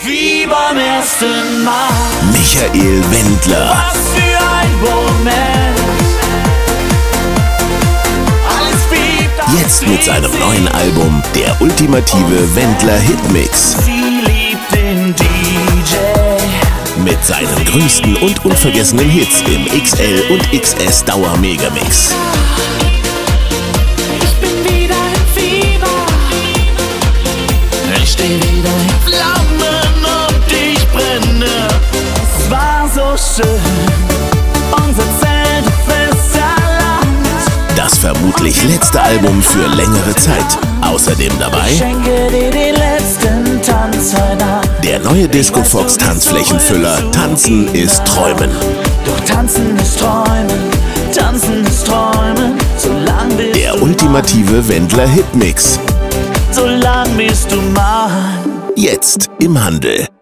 wie beim ersten Mal. Michael Wendler. Was für ein Moment. Alles wie Jetzt mit seinem neuen Album Der ultimative Wendler Hitmix. Sie liebt den DJ. Mit seinen größten und unvergessenen Hits im XL und XS Dauer-Megamix. Ich bin wieder im Fieber. Ich steh wieder in Flammen und ich brenne. Es war so schön, unser Zeltfester Land. Das vermutlich letzte Album für längere Zeit. Außerdem dabei Ich schenke dir die letzten Tanz heute Abend. der neue Disco Fox Tanzflächenfüller Tanzen ist Träumen. Doch tanzen ist Träumen, tanzen ist Träumen. Solang bist Der du ultimative Wendler Hitmix. mein, solang bist du mein. Jetzt im Handel.